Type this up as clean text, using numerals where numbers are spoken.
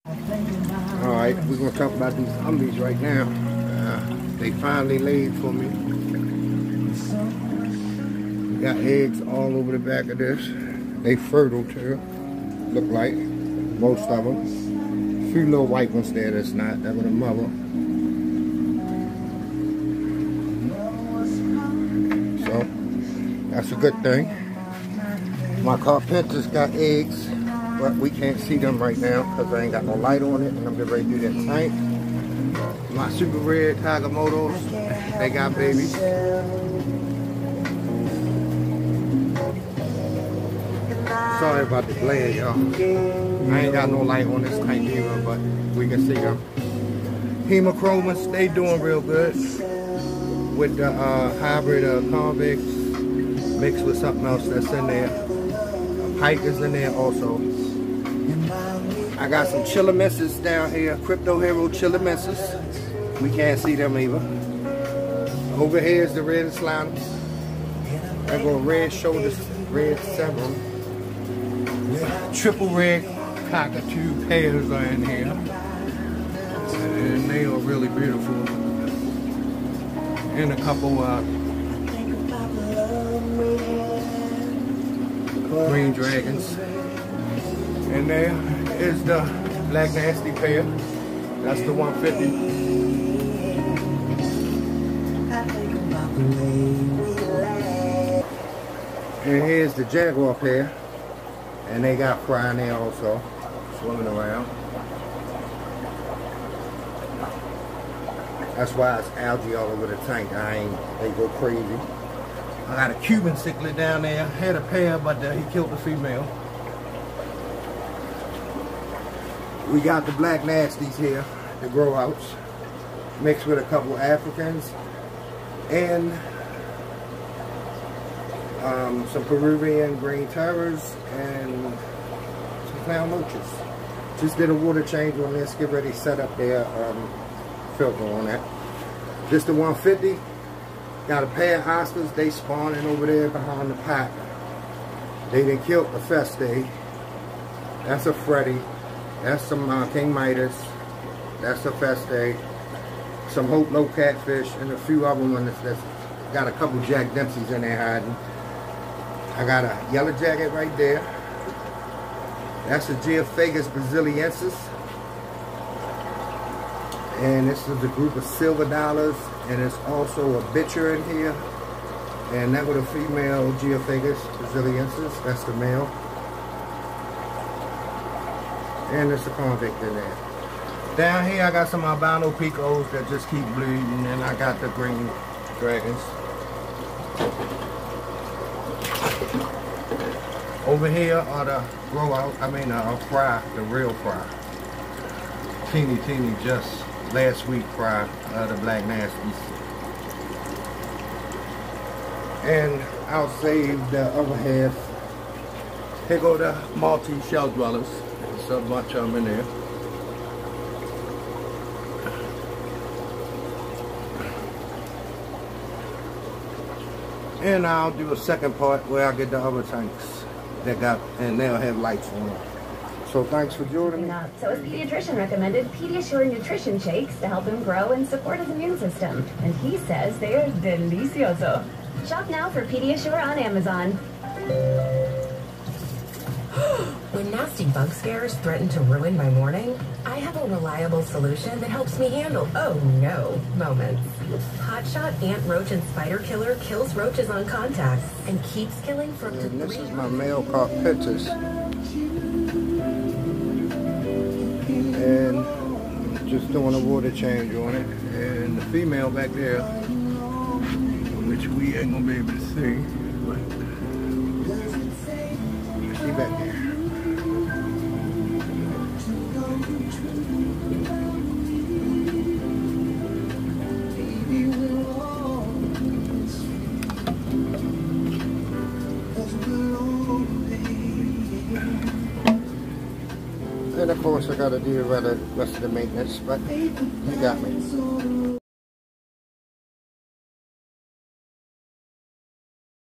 Alright, we're going to talk about these umbies right now. They finally laid for me. Got eggs all over the back of this. They fertile too, look like, most of them. A few little white ones there that's not, that was a mother. So, that's a good thing. My carpenter's got eggs, but we can't see them right now because I ain't got no light on it, and I'm getting ready to do that tank. My super red Tiger Motos, they got babies. Sorry about the glare, y'all. I ain't got no light on this tank either, but we can see them. Hemochromas, they doing real good with the hybrid convicts mixed with something else that's in there. Pike is in there also. I got some chillamisses down here, Crypto Hero chillamisses. We can't see them either. Over here is the red slimes. I go red shoulders, red several. Triple red cockatoo pairs are in here. And they are really beautiful. And a couple green dragons. And there is the black nasty pair. That's the 150. And here's the jaguar pair. And they got fry in there also, swimming around. That's why it's algae all over the tank. They go crazy. I got a Cuban cichlid down there. Had a pair, but he killed the female. We got the black nasties here, the grow outs, mixed with a couple Africans and some Peruvian green terrors and some clown loaches. Just did a water change on this, get ready to set up their filter on that. Just the 150. Got a pair of oscars, they spawning over there behind the pot. They done killed the Feste. That's a Freddy. That's some King Midas. That's a Feste. Some Hope No Catfish and a few other ones that's got a couple Jack Dempseys in there hiding. I got a yellow jacket right there. That's a Geophagus brasiliensis. And this is a group of silver dollars. And there's also a bitcher in here. And that was a female Geophagus brasiliensis. That's the male. And there's a convict in there. Down here I got some albino picos that just keep bleeding. And I got the green dragons. Over here are the grow out, fry, the real fry. Teeny, just last week fry, the black nasties. And I'll save the other half. Here go the Maltese shell dwellers. There's a bunch of them in there. And I'll do a second part where I get the other tanks. And they'll have lights on them. So thanks for joining me. So his pediatrician recommended Pediasure nutrition shakes to help him grow and support his immune system. And he says they are delicioso. Shop now for Pediasure on Amazon. When nasty bug scares threaten to ruin my morning, I have a reliable solution that helps me handle oh no moments. Hotshot Ant Roach and Spider Killer kills roaches on contact and keeps killing for up to 3 This is my male carpentus. And just doing a water change on it. And the female back there, which we ain't gonna be able to see, but she back there. And of course I gotta do the rest of the maintenance, but you got me.